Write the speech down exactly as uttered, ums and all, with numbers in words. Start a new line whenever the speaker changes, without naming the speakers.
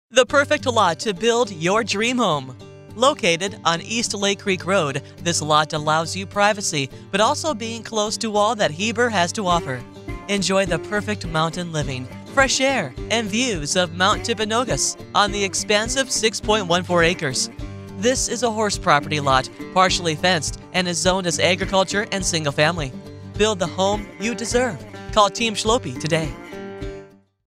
The perfect lot to build your dream home. Located on East Lake Creek Road, this lot allows you privacy, but also being close to all that Heber has to offer. Enjoy the perfect mountain living, fresh air, and views of Mount Timpanogos on the expansive six point one four acres. This is a horse property lot, partially fenced, and is zoned as agriculture and single family. Build the home you deserve. Call Team Schlope today.